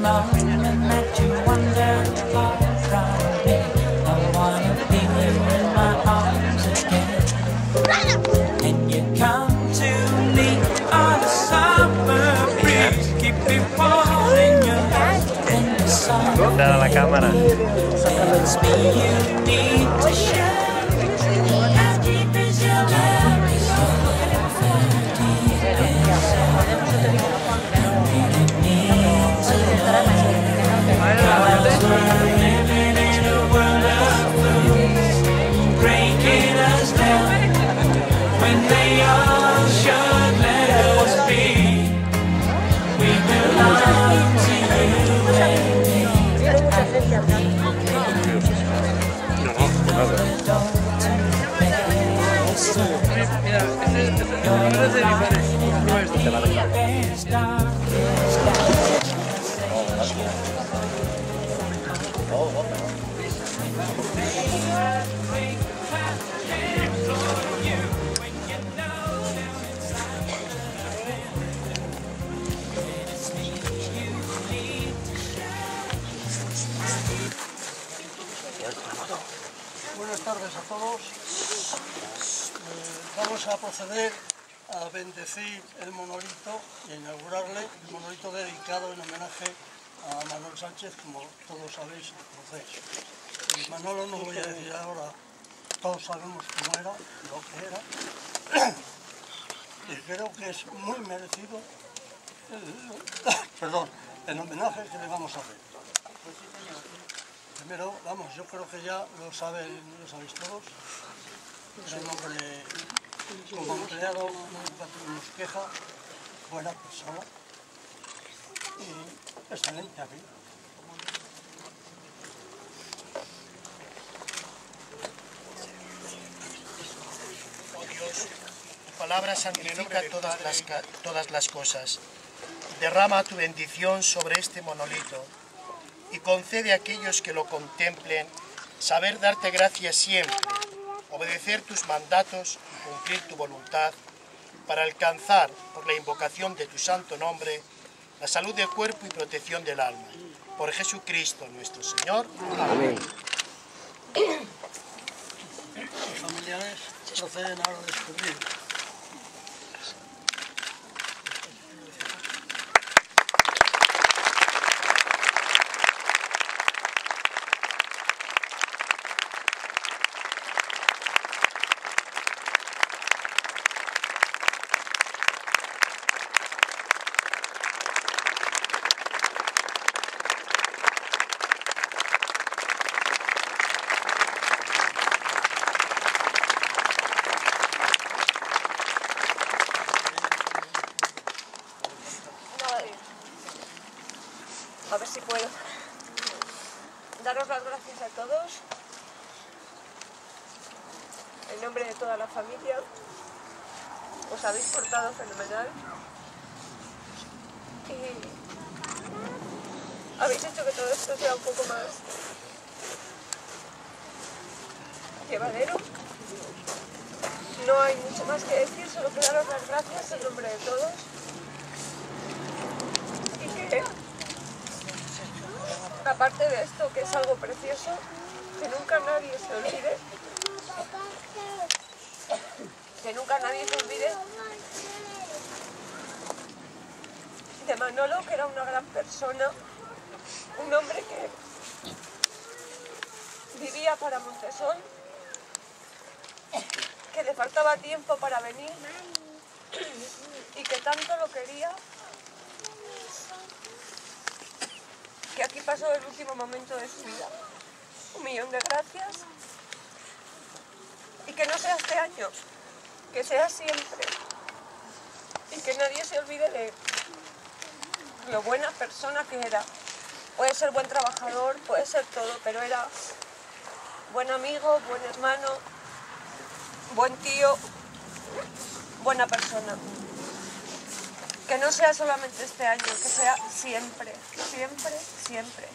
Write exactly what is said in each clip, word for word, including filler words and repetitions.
moment that you wonder about me, I wanna be in my arms again. And you come to me on a summer breeze, keep me warm in your life in the summer. Dale a la cámara. It's me you need to share. As deep as your love is so deep inside. You really need to know. Cause we're living in a world of fools, breaking us down when they all should let us be. We belong to you and me. Buenas tardes a todos. Eh, vamos a proceder a bendecir el monolito y a inaugurarle el monolito dedicado en homenaje a Manuel Sánchez, como todos sabéis y conocéis. Y Manolo no voy a decir ahora, todos sabemos cómo era, lo que era, y creo que es muy merecido el, perdón, el homenaje que le vamos a hacer. Primero, vamos, yo creo que ya lo saben, lo sabéis todos. Es un hombre como empleado, nunca tuvimos queja, buena persona y excelente aquí. Oh Dios, tu palabra santifica todas las, todas las cosas. Derrama tu bendición sobre este monolito y concede a aquellos que lo contemplen saber darte gracias siempre, obedecer tus mandatos y cumplir tu voluntad para alcanzar, por la invocación de tu santo nombre, la salud del cuerpo y protección del alma. Por Jesucristo nuestro Señor. Amén. Los familiares proceden ahora a descubrir. A ver si puedo. Daros las gracias a todos, en nombre de toda la familia. Os habéis portado fenomenal y habéis hecho que todo esto sea un poco más llevadero. No hay mucho más que decir, solo que daros las gracias en nombre de todos y que, aparte de esto, que es algo precioso, que nunca nadie se olvide, que nunca nadie se olvide de Manolo, que era una gran persona, un hombre que vivía para Montesón, que le faltaba tiempo para venir y que tanto lo quería, que aquí pasó el último momento de su vida. Un millón de gracias y que no sea este año, que sea siempre y que nadie se olvide de lo buena persona que era. Puede ser buen trabajador, puede ser todo, pero era buen amigo, buen hermano, buen tío, buena persona. Que no sea solamente este año, que sea siempre, siempre, siempre.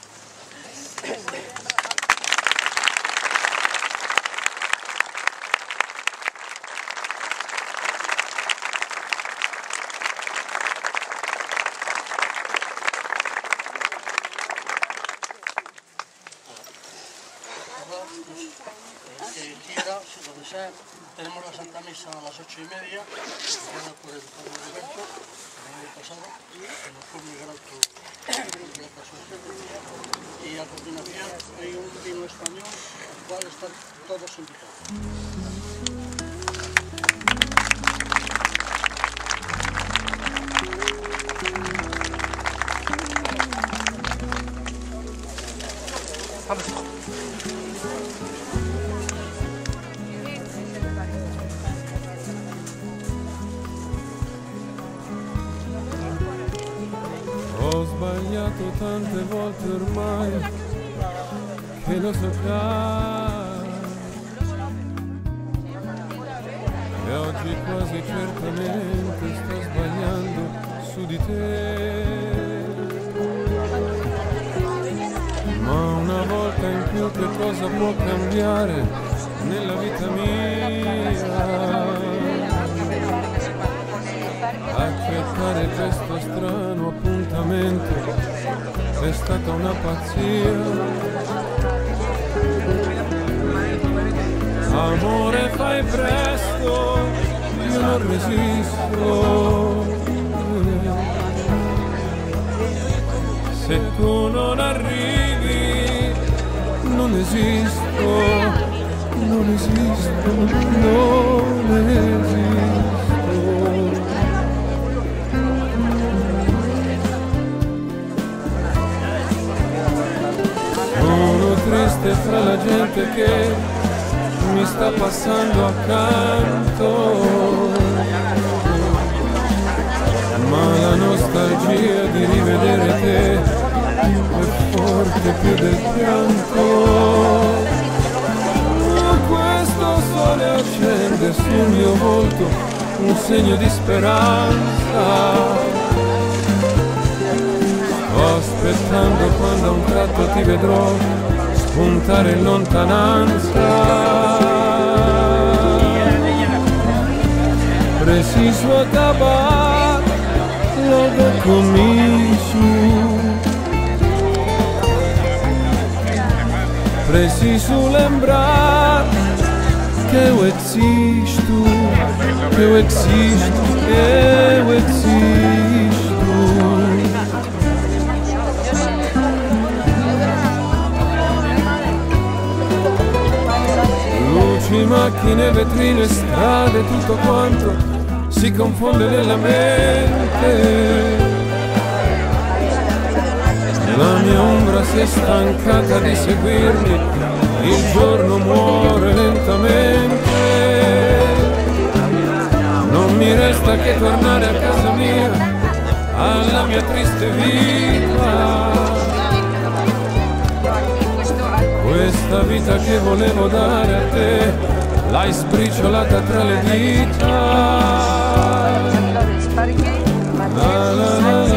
deseen. Tenemos la Santa Misa a las ocho y media, guiada por el Padre Alberto, el año pasado, que nos fue muy grato, muy grata su asistencia. Y a continuación hay un vino español al cual están todos invitados. Ho sbagliato tante volte ormai, che lo so già, e oggi quasi certamente sto sbagliando su di te. Ma una volta in più che cosa può cambiare nella vita mia? Accettare questo strano appuntamento è stata una pazzia. Amore, fai presto, io non resisto. Se tu non arrivi, non esisto, non esisto, non esisto. Sono triste fra la gente che mi sta passando accanto, ma la nostalgia di rivedere te è forte più del pianto. Questo sole accende sul mio volto un segno di speranza. Sto aspettando quando a un tratto ti vedrò spuntare in lontananza. Preciso acabar logo comienzo. Preciso lembrar que eu existo, que eu existo, que eu existo. Luci, macchine, vetrine, strade, tutto quanto si confonde nella mente. La mia ombra si è stancata di seguirmi, il giorno muore lentamente. Non mi resta che tornare a casa mia, alla mia triste vita. Questa vita che volevo dare a te, l'hai sbriciolata tra le dita. La la la.